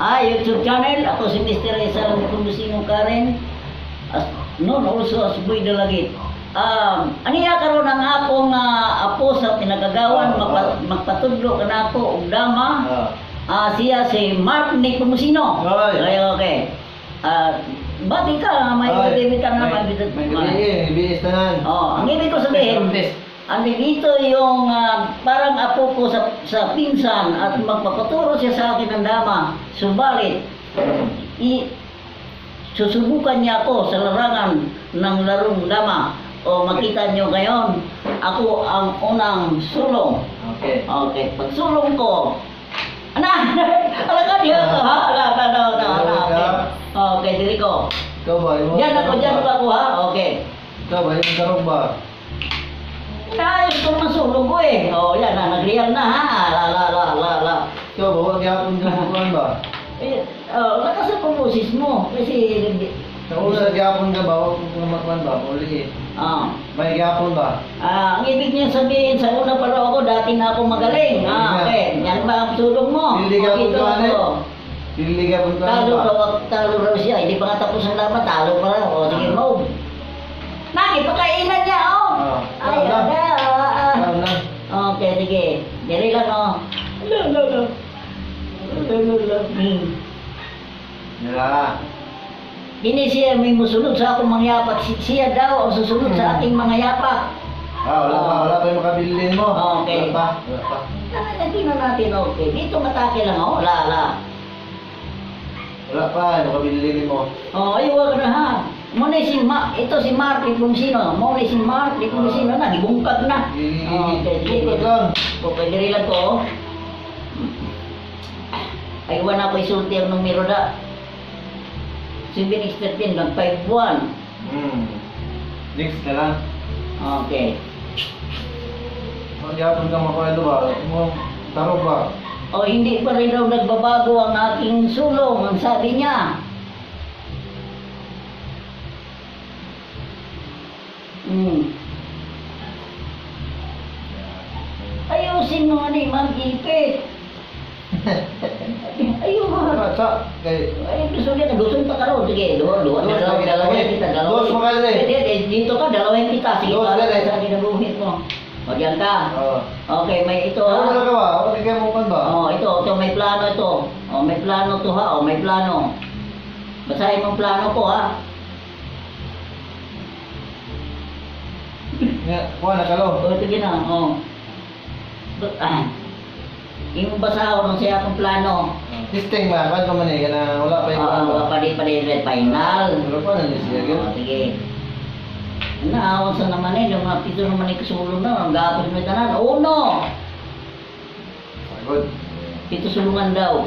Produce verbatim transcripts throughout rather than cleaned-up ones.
ah, YouTube channel. Ako si Mister Esa Kumusino Karen. As, noon also as Boy Dalagit. Um, aniya karon ang akong uh, apo sa pinagagawan, Oh, magpa, oh. magpatudlo ka na ako og dama. Ah. Ah, siya si Mark Nick Kumusino. Oy. Okay, okay. Ah, bati ka, may Oy. ibig ka na, may ibig May gabi, ibig tanan. Oh, ang ibig ko sabihin, ang dito yung ah, parang apo ko sa, sa pinsan at magpapaturo siya sa akin ng dama. Subalit, i, susubukan niya ako sa larangan ng larong dama. O makita niyo ngayon, ako ang unang sulong. Okay. Okay, pag sulong ko, ana, alaga niyo ako ha? Ala, ala, ala, ala, ala, okay. Okay, dili ko. Ikaw ba? Yung Diyan ako, diyan ako ha? Okay. Ikaw ba? Yung karong ba? Naayos ko ng sulong ko eh. O, yan na, nag-real na ha? La, la, la, la, la. Ikaw ba? Huwag yapon ka bukuan ba? Eh, oh, lakas ang pumusis mo. Kasi, Sa una gyapon ka ba? Huwag kong kumakuan ba? Uli eh. ah, May gyapon ba? ah, ang ibig niya sabihin, sa una pa raw ako, dati na ako magaling. Ah, okay. Yan ba ang sulong mo? Hindi ka Pakita puntuan eh. ko. Hindi gyapon ka Talo ba? raw, talo raw siya. Hindi pa nga tapos ang laban, talo pa raw. O, sige, move. Naki, pagkainan niya, oh. Ah, Ay, tama. ada. ah, Alam na. ah. Okay, sige. Dili lang, oh. Lo, lo, lo. Lo, lo, lo. Hmm. Nila. Hindi siya may musunod sa akong mga yapak. Si- Siya daw ang susunod sa ating mga yapak. Ah, wala pa. Wala pa yung makabilin mo. Okay. Wala pa. Wala pa. Hindi na natin okay. Dito matake lang, oh. Wala, wala. Wala pa. Yung makabilin mo. Oh, ay, wag na ha. Muna si Ma, ito si Mark Lipunsino. Muna si Mark Lipunsino na, gibungkag na. Oh, okay, sige. Bukod lang. Okay, diri lang ko. Ay, wala ko isulti ang numero na. seven x thirteen, nag five one. Hmm. Next na lang. Okay. Huwag yapon ka makuha ito ba? Mo taro ba? O, hindi pa rin daw nagbabago ang aking sulong, ang sabi niya. Hmm. Ayusin mo ni mag-ipit. Ayun Ano, ha. sa? Kay... Ay, gusto niya, nagusong pa ka raw. Sige, doon, doon. Dos, Dalawa, lagi. dalawin kita, Dos dalawin. mo ka rin. Hindi, hindi, dito ka, dalawin kita. Sige, Dos, para lagi. sa ginabuhit mo. Magyan ka. Oo. Okay, may ito Ano na ha. ka ba? Huwag ka mo ba? Oh, ito, ito, may plano ito. Oh, may plano to ha. Oh, may plano. Basahin mo ang plano ko ha. Nga, kuha na kalo. Oh, ito gina. Oh. But, ah. Yung basahin mo siya akong plano. Testing ba? Ba't ka man eh? Kana wala pa yung Ah, ano. uh, padi padi red final. Wala pa na siya. Oh, sige. Naawan sa naman eh, yung mga pito naman ay kasulong na, ang gapos may tanan. Uno! Good. Pito sulungan daw.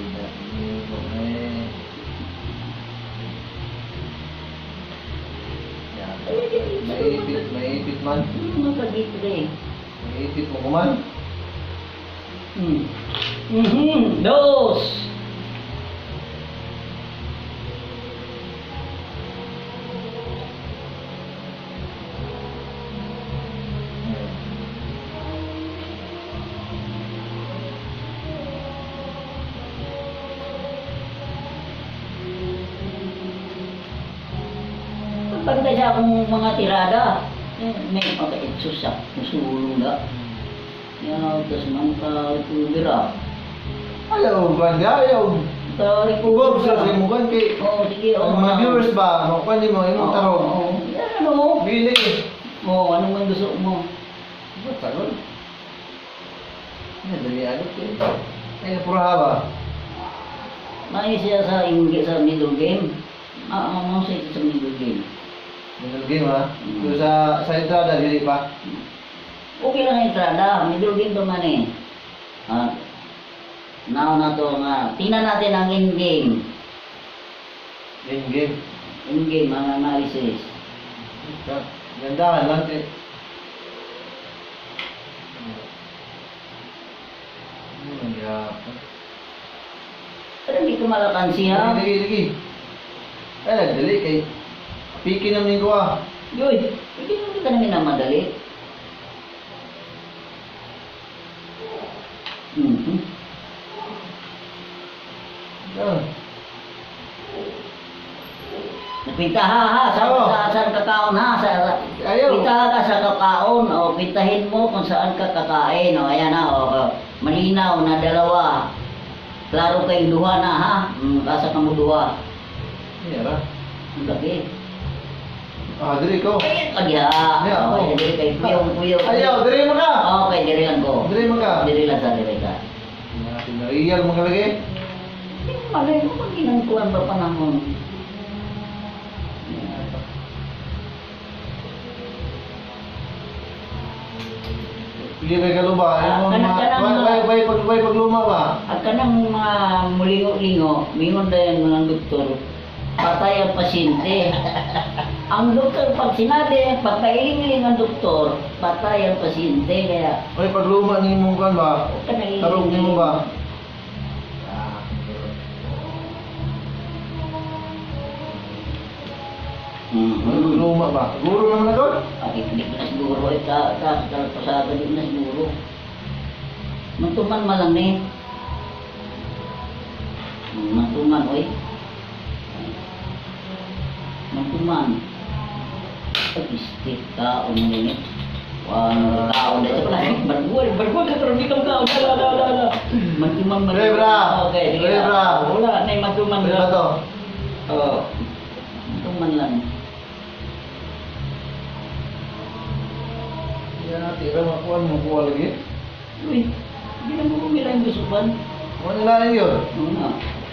Maipit, maipit man. Ano ka dito eh? Maipit mo kuman. Hmm. Mhm. Dos! Pagpantay sa akong mga tirada. Eh, may pagka-itsus sa musulong na. Yan, tapos mangka, tubira. Ayaw, kuhan ka, ayaw. Tari ko. Ugog sa sa mukan kay... Oo, sige. Ang mga viewers ba? Kuhan di mo, yung taro. Oo. Yan, ano? Bili. Oo, ano man gusto mo? Ba't sagot? Yan, dali agad ko. Ay, napuraha ba? May siya sa inggi sa middle game. Ah, ah, mo siya sa middle game. Middle game ha? Yung sa, sa entrada, dili pa. Okay lang ang entrada, middle game to man eh. Ah, now na to nga, tingnan natin ang in-game. In game. In-game, ang analysis. Ganda lang. eh. Ano nangyari? Pero hindi ko malakan siya. Lagi, lagi. Ay, nagdali kay... Piki naman ko ah. Yoy, hindi mo ka namin na madali. Ah, Mhm. Pitaha ha, sa, Oo. sa, saan kakaon ha, sa, Ayaw. pitaha ka sa kakaon, o pitahin mo kung saan ka kakain, o ayan ha, o, o, malinaw na dalawa. Klaro kayong duha na ha, mm, kasa ka mo duha. Iya ra. Ang laki. Ah, diri ko. Agya, Yeah, o, oo. diri kay piyong piyong. Ayaw, diri mo ka. Okay, diri lang ko. Diri mo ka. Diri lang sa diri ka. Real mo ka lagi. Malay mo pag ginangkuhan ba panahon? Pili kay kaluba. Ah, Yung mga kana- kana- bay bay pag bay pagluma ba. At kanang mga mulingo-lingo, mingon dahil mga doktor, patay ang pasyente. Ang doktor, pag sinabi, pag kailing-iling ang doktor, patay ang pasyente. Kaya, Bay pagluma ni mo kan ba. huwag ka nang Tarong ni mo ba. Bay Hmm. pagluma ba. Guro naman ako. Ay, hindi ko na siguro. Ay, ta, ta, ta, pasada, hindi ko na siguro. Mantuman malang eh. Hmm, Mantuman, oy. Mantuman. Pag-istik ka, o nini. Wah, kaon na sa pala. Barbuan, barbuan ka pero di ka kaon. Ala, ala, ala, ala. Mantuman, mantuman. Rebra. Okay, sige na. Rebra. Wala, na yung mantuman. Ano ba to? Oo. Mantuman lang. Ya, tira makuha mo kuha lagi. Uy, hindi na mo kumila yung gusupan. Ano lang yun? Oo nga.